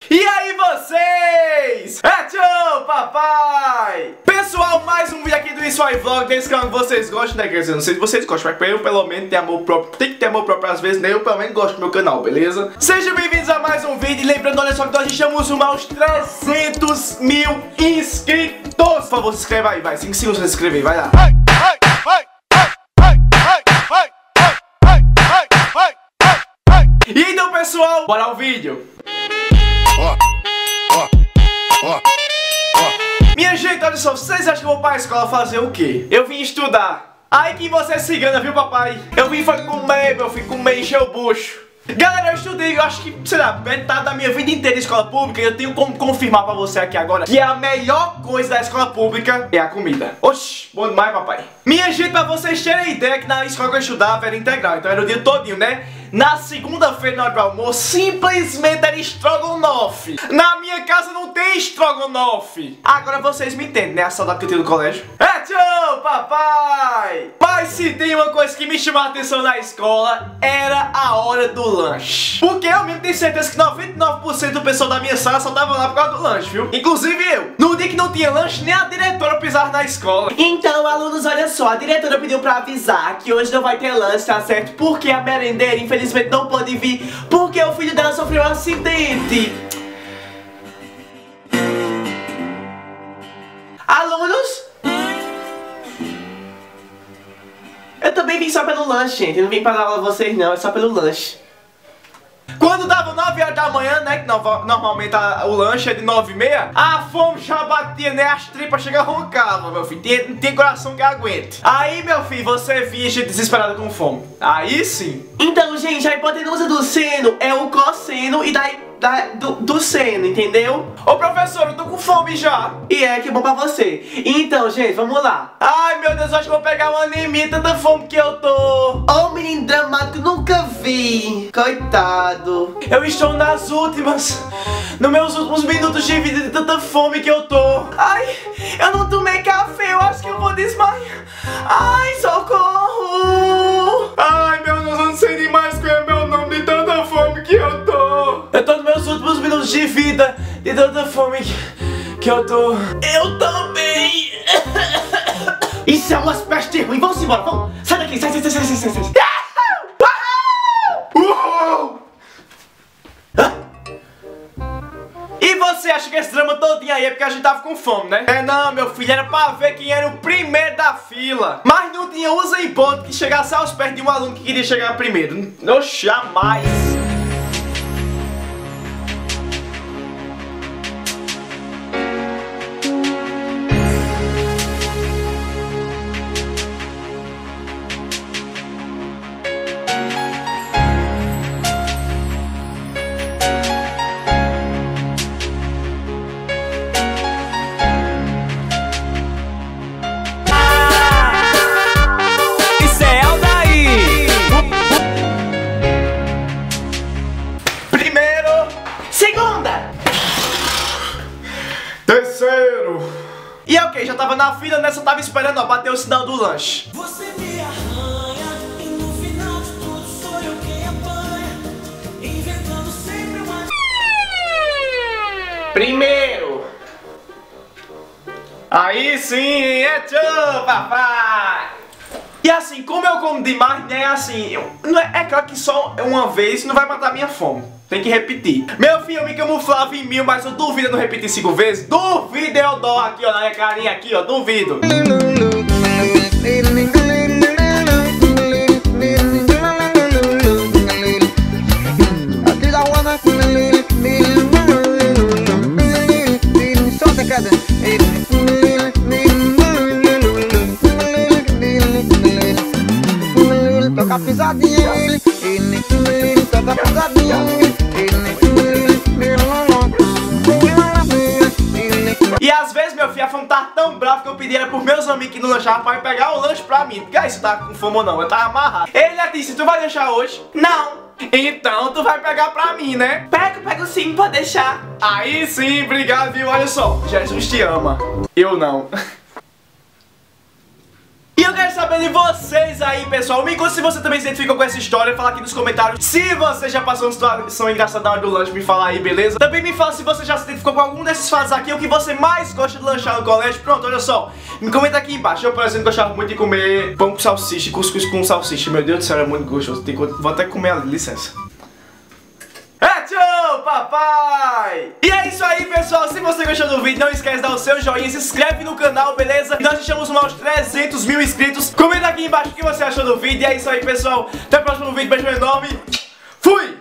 E aí vocês? É tchau, papai! Pessoal, mais um vídeo aqui do Isso Aí Vlog. Desse canal que vocês gostam, né? Quer dizer, não sei se vocês gostam, mas eu pelo menos tenho amor próprio. Tem que ter amor próprio às vezes, né? Eu pelo menos gosto do meu canal, beleza? Sejam bem-vindos a mais um vídeo. E lembrando, olha só que nós estamos rumo aos 300 mil inscritos. Por favor, se inscreva aí, vai. 5 segundos pra se inscrever, vai lá. E então, pessoal, bora ao vídeo. Minha gente, olha só, vocês acham que eu vou pra escola fazer o quê? Eu vim estudar. Aí que você se engana, viu, papai? Eu vim foi comer, meu filho, comer, encher o bucho. Galera, eu estudei, eu acho que, sei lá, metade da minha vida inteira em escola pública. E eu tenho como confirmar pra você aqui agora que a melhor coisa da escola pública é a comida. Oxi, bom demais, papai. Minha gente, pra vocês terem ideia, que na escola que eu estudava era integral, então era o dia todinho, né? Na segunda-feira, na hora do almoço, simplesmente era estrogonofe. Na minha casa não tem estrogonofe. Agora vocês me entendem, né? A saudade que eu tenho do colégio. É tchau, papai! Mas se tem uma coisa que me chamou a atenção na escola, era a hora do lanche. Porque eu mesmo tenho certeza que 99% do pessoal da minha sala só tava lá por causa do lanche, viu? Inclusive eu. No dia que não tinha lanche, nem a diretora pisava na escola. Então, alunos, olha só, a diretora pediu pra avisar que hoje não vai ter lanche, tá certo? Porque a merendeira, infelizmente, não pode vir, porque o filho dela sofreu um acidente. Alunos? Eu também vim só pelo lanche, gente. Eu não vim pra dar aula a vocês, não. É só pelo lanche. Quando dava 9 horas da manhã, né, que normalmente o lanche é de 9h30, a fome já batia, né, as tripas chega roncavam, meu filho, não tem coração que aguente. Aí, meu filho, você via gente desesperada com fome. Aí sim. Então, gente, a hipotenusa do seno é o cosseno e do seno, entendeu? Ô, professor, eu tô com fome já. E é, que bom pra você. Então, gente, vamos lá. Ai, meu Deus, eu acho que vou pegar uma anemia, tanta fome que eu tô. Ô, menino dramático, nunca vi. Coitado. Eu estou nos meus últimos minutos de vida de tanta fome que eu tô. Ai, eu não tomei café, eu acho que eu vou desmaiar. Ai, socorro. Ai, meu Deus, eu não sei nem mais qual é meu nome de tanta fome que eu tô. Eu tô nos meus últimos minutos de vida de tanta fome que eu tô. Eu também. Isso é uma espécie de ruim. Vamos embora, vamos. Sai daqui, sai. E você acha que esse drama todinho aí é porque a gente tava com fome, né? É não, meu filho, era pra ver quem era o primeiro da fila. Mas não tinha usa em ponto que chegasse aos pés de um aluno que queria chegar primeiro. Não, jamais. Terceiro. E ok, já tava na fila, nessa tava esperando, ó, bater o sinal do lanche. Você me arranha e no final de tudo sou eu quem apanha, inventando sempre uma... Primeiro. Aí sim, é tchau, papai. E assim, como eu como demais, né, assim, é claro que só uma vez não vai matar minha fome. Tem que repetir. Meu filho, eu me camuflava em 1000, mas eu duvido eu não repetir 5 vezes. Duvido eu dou aqui, ó, na minha carinha aqui, ó, duvido. Toca pisadinha, toca pisadinha. E às vezes, meu filho, a fome tava tão brava que eu pedi era pros meus amigos que não lanchavam pra pegar o lanche pra mim. Porque aí, você tava com fome ou não? Eu tava amarrado. Ele disse, tu vai deixar hoje? Não. Então tu vai pegar pra mim, né? Pego sim, pode deixar. Aí sim, obrigado, viu? Olha só, Jesus te ama. Eu não. E eu quero saber saber de vocês aí, pessoal. Me conta se você também se identifica com essa história. Fala aqui nos comentários se você já passou uma situação engraçada na hora do lanche. Me fala aí, beleza? Também me fala se você já se identificou com algum desses fatos aqui. O que você mais gosta de lanchar no colégio. Pronto, olha só. Me comenta aqui embaixo. Eu, por exemplo, gostava muito de comer pão com salsicha, cuscuz com salsicha. Meu Deus do céu, é muito gostoso. Vou até comer ali, licença. Tchau, papai! E é isso aí, pessoal. Se você gostou do vídeo, não esquece de dar o seu joinha, se inscreve no canal, beleza? E nós deixamos aos 300 mil inscritos. Comenta aqui embaixo o que você achou do vídeo. E é isso aí, pessoal. Até o próximo vídeo. Beijo enorme. Fui!